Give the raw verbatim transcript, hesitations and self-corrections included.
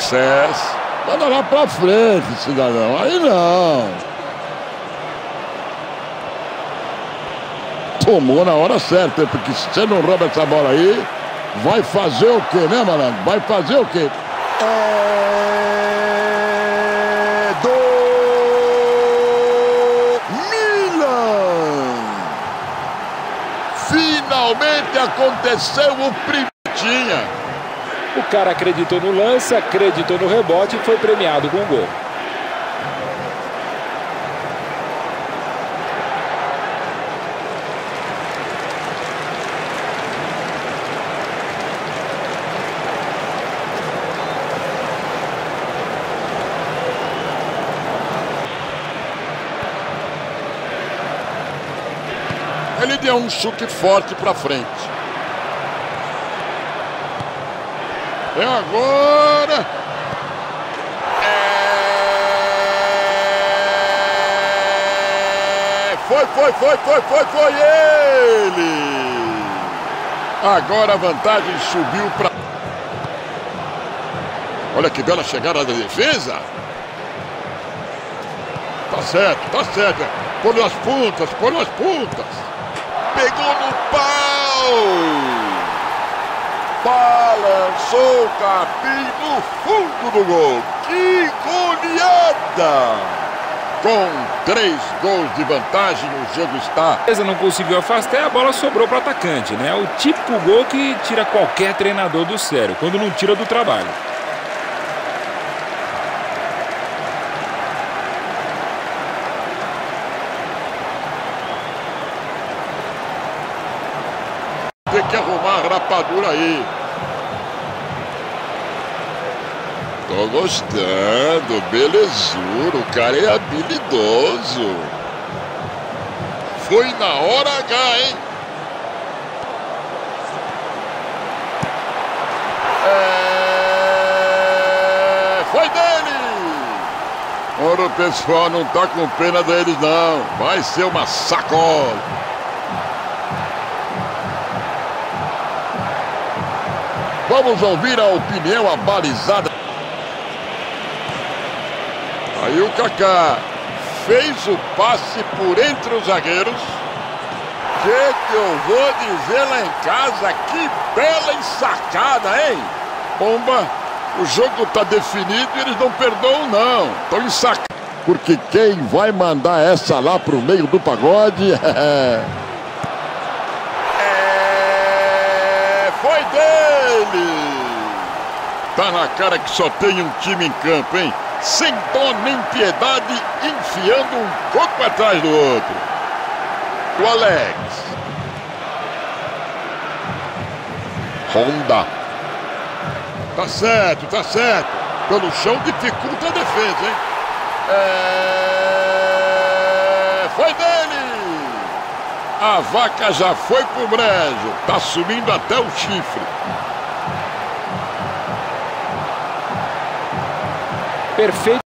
Access. Manda lá pra frente, cidadão. Aí não. Tomou na hora certa, porque se você não rouba essa bola aí, vai fazer o quê, né, malandro? Vai fazer o quê? É do Milan. Finalmente aconteceu o primeiro. O cara acreditou no lance, acreditou no rebote e foi premiado com o gol. Ele deu um chute forte para frente. É agora. É... Foi, foi, foi, foi, foi, foi ele. Agora a vantagem subiu para... Olha que bela chegada da defesa. Tá certo, tá certo. Por nas pontas, por nas pontas. Pegou no pau. Balançou o capim no fundo do gol. Que goleada! Com três gols de vantagem, o jogo está... A defesa não conseguiu afastar e a bola sobrou para o atacante, né? O típico gol que tira qualquer treinador do sério, quando não tira do trabalho. Tem que arrumar a rapadura aí. Tô gostando, belezura, o cara é habilidoso. Foi na hora H, hein? É... Foi dele! Ora, o pessoal não tá com pena deles, não. Vai ser uma sacola. Vamos ouvir a opinião abalizada. Aí o Kaká fez o passe por entre os zagueiros. Que que eu vou dizer lá em casa? Que bela ensacada, hein? Bomba, o jogo tá definido e eles não perdoam, não. Estão ensacando. Porque quem vai mandar essa lá pro meio do pagode é... Foi dele! Tá na cara que só tem um time em campo, hein? Sem dó nem piedade, enfiando um coco atrás do outro. O Alex. Honda. Tá certo, tá certo. Pelo chão dificulta a defesa, hein? É... Foi dele! A vaca já foi pro brejo. Tá subindo até o chifre. Perfeito.